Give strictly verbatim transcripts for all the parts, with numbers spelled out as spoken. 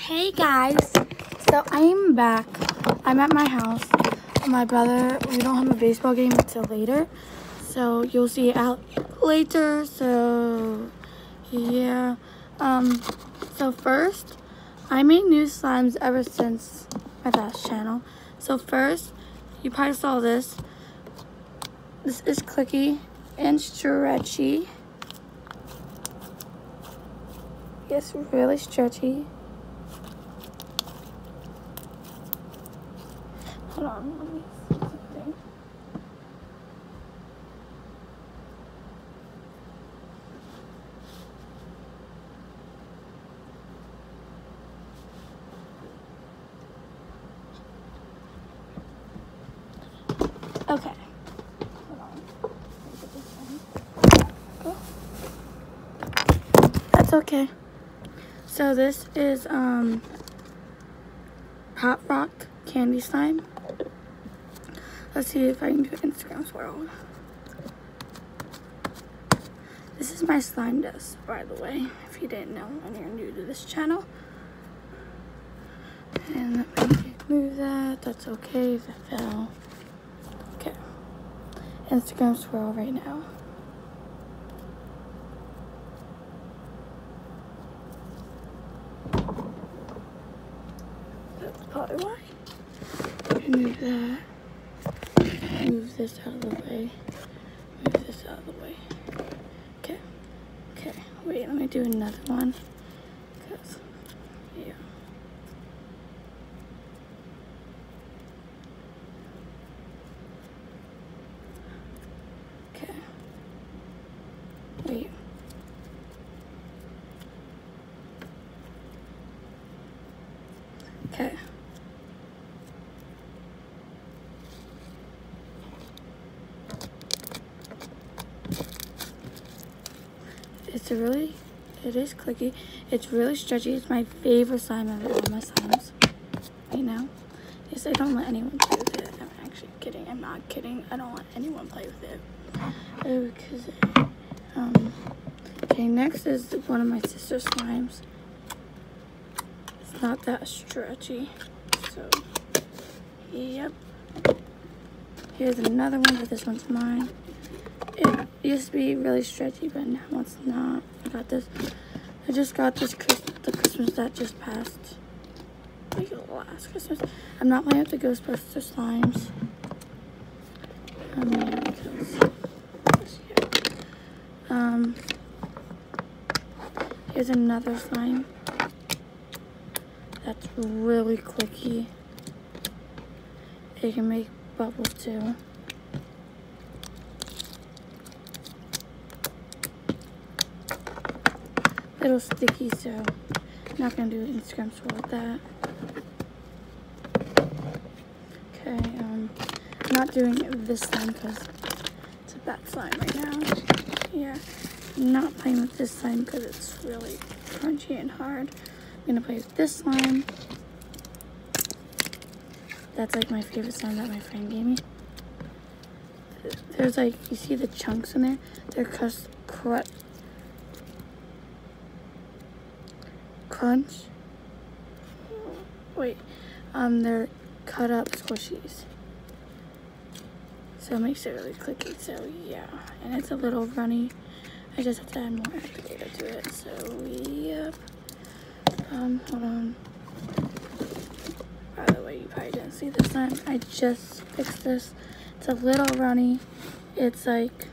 Hey guys, so I'm back. I'm at my house. My brother, we don't have a baseball game until later, so you'll see it out later. So yeah, um, so first, I made new slimes ever since my last channel. So first, you probably saw this. This is clicky and stretchy. Yes, really stretchy. Hold on, let me see something. Okay. Hold on. Let me get this one. Oh. That's okay. So this is um Pop Rock candy slime. Let's see if I can do Instagram swirl. This is my slime desk, by the way, if you didn't know and you're new to this channel. And let me move that. That's okay if it fell. Okay. Instagram swirl right now. That's probably why. Move that. Move this out of the way. Move this out of the way. Okay. Okay. Wait, let me do another one. Cause, yeah. Okay. Wait. Okay. It's a really, it is clicky. It's really stretchy. It's my favorite slime out of all my slimes right now. Yes, I don't let anyone play with it. I'm actually kidding. I'm not kidding. I don't let anyone play with it. Oh, because, um, okay, next is one of my sister's slimes. It's not that stretchy. So, yep. Here's another one, but this one's mine. It used to be really stretchy, but now it's not. I got this. I just got this Chris, the Christmas that just passed. Like last Christmas. I'm not playing with the Ghostbuster slimes. Um, yeah, because, yeah. Um, here's another slime that's really clicky. It can make bubbles too. Little sticky, so I'm not gonna do an Instagram swirl with that. Okay, um, I'm not doing this slime because it's a bad slime right now. Yeah, I'm not playing with this slime because it's really crunchy and hard. I'm gonna play with this slime. That's like my favorite slime that my friend gave me. There's like, you see the chunks in there? They're crust, crust. Crunch. Wait, um, they're cut up squishies. So it makes it really clicky. So yeah, and it's a little runny. I just have to add more activator to it. So yep. Um, hold on. By the way, you probably didn't see this one. I just fixed this. It's a little runny. It's like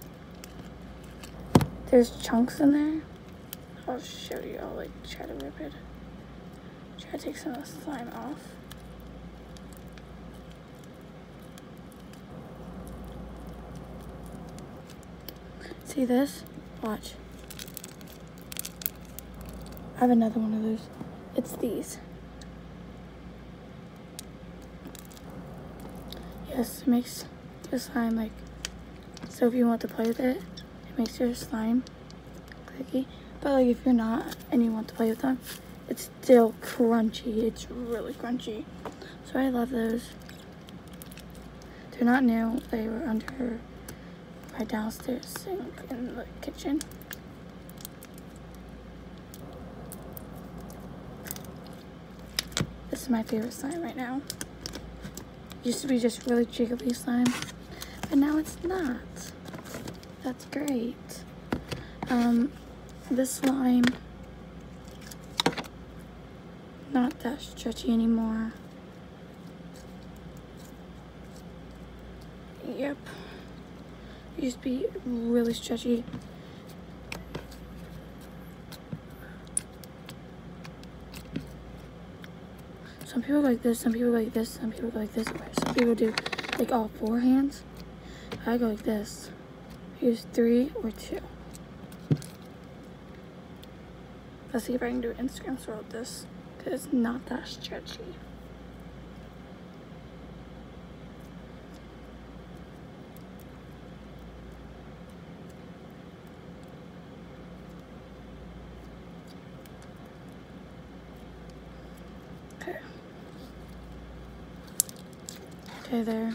there's chunks in there. I'll show you. I'll like try to rip it. Try to take some of the slime off. See this? Watch. I have another one of those. It's these. Yes, it makes the slime like, so if you want to play with it, it makes your slime clicky. But like if you're not and you want to play with them, it's still crunchy. It's really crunchy. So I love those. They're not new. They were under my downstairs sink in the kitchen. is my favorite slime right now. Used to be just really jiggly slime, but now it's not. That's great. Um, this slime, not that stretchy anymore. Yep. It used to be really stretchy. Some people go like this, some people go like this, some people go like this. Some people do like all four hands. I go like this. Use three or two. Let's see if I can do an Instagram story with this, because it's not that stretchy. Okay. Okay, there.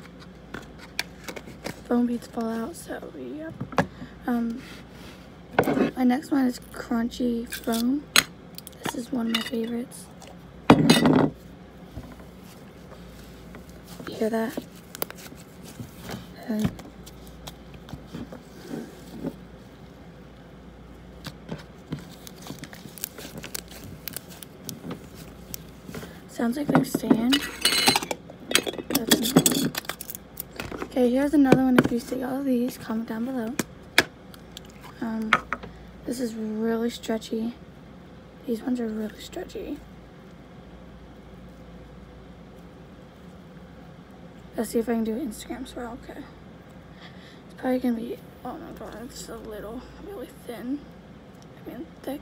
Foam beads fall out, so yep. Um, my next one is crunchy foam. This is one of my favorites. You hear that? And sounds like they're sand. That's not. Okay, here's another one. If you see all of these, comment down below. Um, this is really stretchy. These ones are really stretchy. Let's see if I can do Instagram swirl. Okay. It's probably gonna be, oh my god, it's a little, really thin. I mean, thick.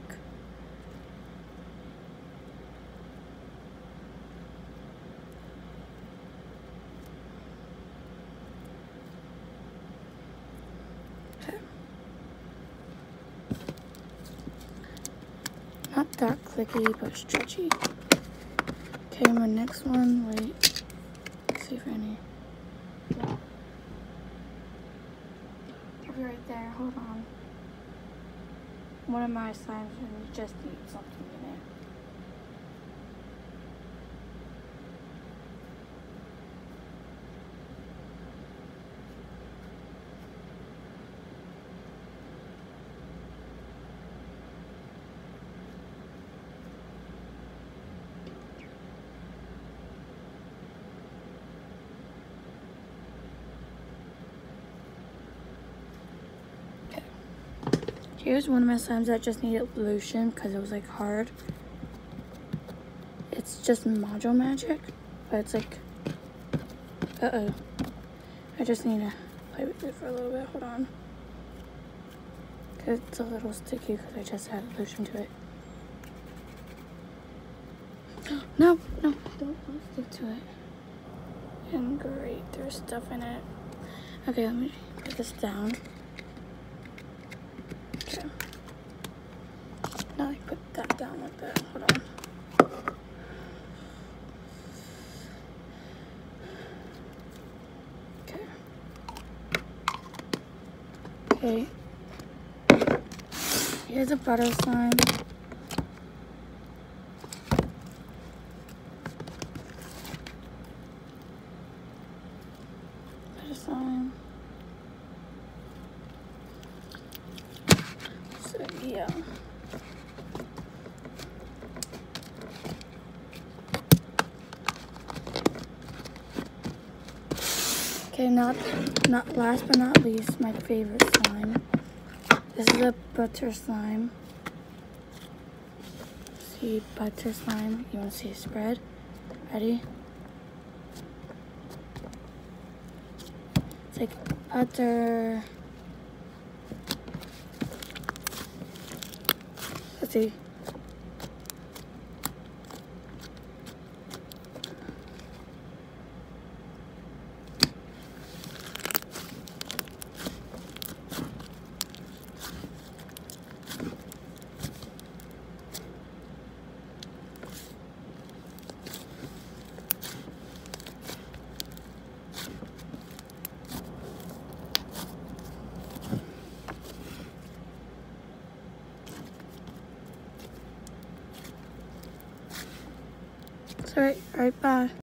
Okay. Not that clicky, but stretchy. Okay, my next one, wait. Let's see if any. Yeah. It'll be right there, hold on. One of my slimes when you just need something in it. Here's one of my slimes that just needed lotion because it was like hard. It's just Module Magic, but it's like, uh-oh. I just need to play with it for a little bit, hold on. Cause it's a little sticky because I just added lotion to it. No, no, don't, don't stick to it. And great, there's stuff in it. Okay, let me put this down. Okay. Now I put that down like that. Hold on. Okay. Okay. Here's a butter slime. Butter slime. So yeah. Okay, not not last but not least, my favorite slime. This is a butter slime. See, butter slime. You want to see a spread? Ready? It's like butter. Let's see. It's alright. Alright, bye.